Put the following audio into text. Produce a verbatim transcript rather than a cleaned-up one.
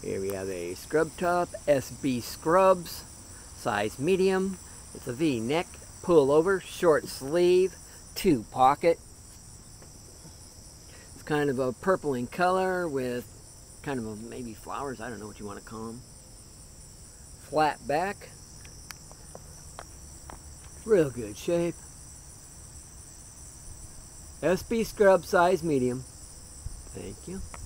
Here we have a scrub top, S B Scrubs, size medium. It's a V-neck, pull over, short sleeve, two pocket. It's kind of a purple in color with kind of a, maybe flowers, I don't know what you want to call them. Flat back. Real good shape. S B Scrub, size medium. Thank you.